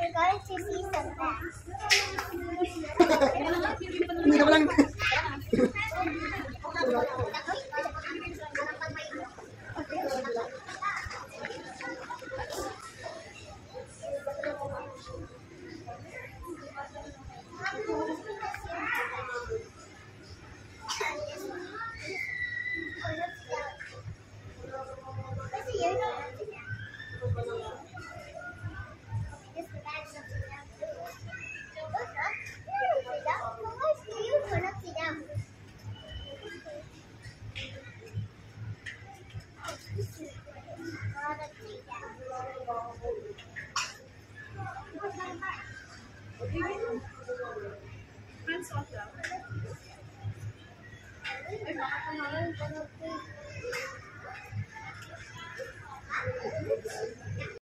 We're going to see some bats. Hindi ka lang. Ay, baka pangalan.